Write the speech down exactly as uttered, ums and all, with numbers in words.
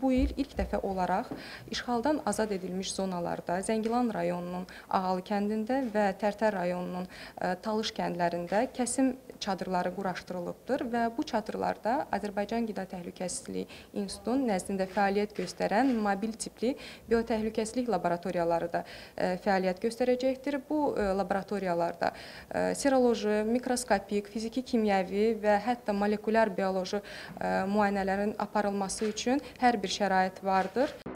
bu il ilk dəfə olaraq işğaldan azad edilmiş zonalarda Zəngilan rayonunun Ağalı kəndində və Tərtər rayonunun Talış kəndlərində kəsim çadırları quraşdırılıbdır və bu çadırlarda Azərbaycan Qida Təhlükəsizliyi İnstitutunun nəzdində fəaliyyət göstərən mobil tipli biotəhlükəsizlik laboratoriyaları da fəaliyyət göstərəcəkdir. Bu laboratoriyalarda seroloji, mikroskopik, fiziki, kimyəvi və hətta molekulyar bioloji müayinələrin aparılması üçün hər bir şərait vardır.